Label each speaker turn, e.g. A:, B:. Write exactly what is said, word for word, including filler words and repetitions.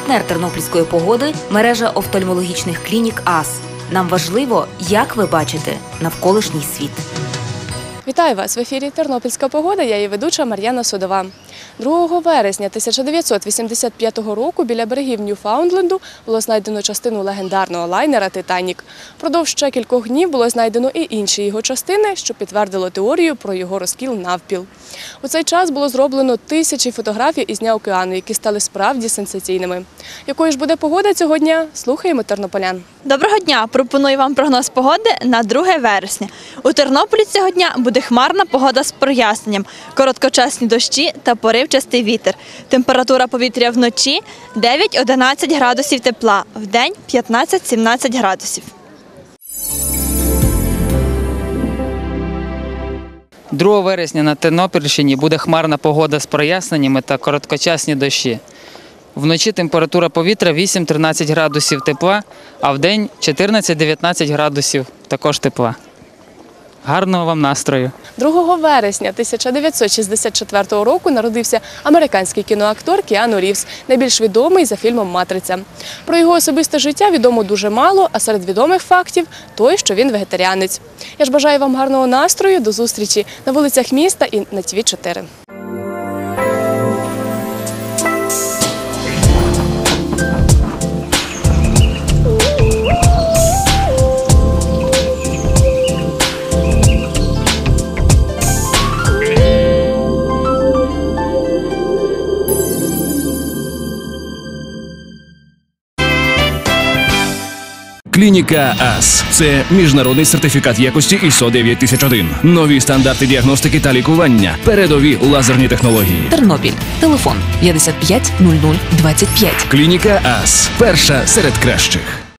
A: Партнер тернопільської погоди – мережа офтальмологічних клінік АС. Нам важливо, як ви бачите навколишній світ.
B: Вітаю вас! В ефірі «Тернопільська погода», я її ведуча Мар'яна Судова. другого вересня тисяча дев'ятсот вісімдесят п'ятого року біля берегів Ньюфаундленду було знайдено частину легендарного лайнера «Титанік». Впродовж ще кількох днів було знайдено і інші його частини, що підтвердило теорію про його розкіл навпіл. У цей час було зроблено тисячі фотографій із дня океану, які стали справді сенсаційними. Якою ж буде погода цього дня? Слухаємо тернополян.
C: Доброго дня! Пропоную вам прогноз погоди на друге вересня. У Тернополі цього дня буде хмарна погода з проясненням, короткочасні дощі та поривчастий вітер. Температура повітря вночі дев'ять-одинадцять градусів тепла, вдень п'ятнадцять-сімнадцять градусів.
D: другого вересня на Тернопільщині буде хмарна погода з проясненнями та короткочасні дощі. Вночі температура повітря вісім-тринадцять градусів тепла, а вдень чотирнадцять-дев'ятнадцять градусів також тепла. Гарного вам настрою!
B: другого вересня тисяча дев'ятсот шістдесят четвертого року народився американський кіноактор Кіану Рівз, найбільш відомий за фільмом «Матриця». Про його особисте життя відомо дуже мало, а серед відомих фактів – той, що він вегетаріанець. Я ж бажаю вам гарного настрою, до зустрічі на вулицях міста і на Ті Ві чотири.
E: Клініка АС – це міжнародний сертифікат якості ай ес о дев'ять тисяч один. Нові стандарти діагностики та лікування. Передові лазерні технології.
F: Тернопіль. Телефон п'ятдесят п'ять нуль нуль двадцять п'ять.
E: Клініка АС – перша серед кращих.